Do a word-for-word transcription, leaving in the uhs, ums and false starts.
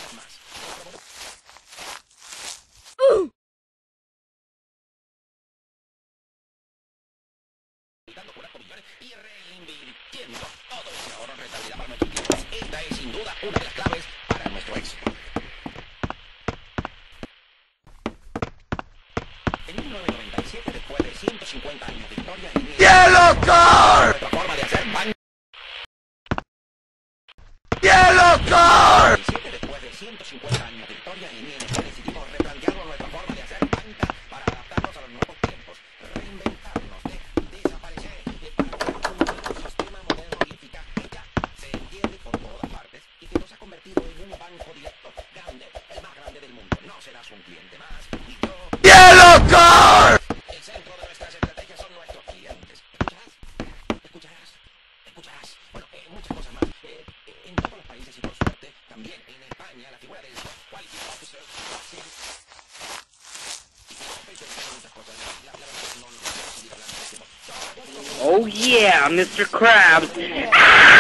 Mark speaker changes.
Speaker 1: Y reinvirtiendo todo ese ahorro en rentabilidad para nuestros clientes. Esta es sin duda una de las claves para nuestro éxito. En mil novecientos noventa y siete, después de ciento cincuenta años de historia,
Speaker 2: ¡Yellow Card!
Speaker 1: Otra forma de hacer banca.
Speaker 2: ¡Yellow Card!
Speaker 1: Después de ciento cincuenta años de historia, en I N G decidimos replantearnos nuestra forma de hacer banca para adaptarnos a los nuevos tiempos, reinventarnos, de desaparecer, de para un sistema moderno y eficaz que ya se entiende por todas partes y que nos ha convertido en un banco directo grande, el más grande del mundo. No serás un cliente más y yo...
Speaker 2: ¡Yellow Card!
Speaker 1: El centro de nuestras estrategias son nuestros clientes. ¿Escucharás? ¿Escucharás? ¿Escucharás? Bueno, eh, muchas cosas más. Eh, eh, en todos los países y por suerte, también en España, la figura del Quality Officer, sí. Muchas cosas. La, la verdad no, no quiero seguir hablando de esto.
Speaker 3: Oh yeah, mister Krabs.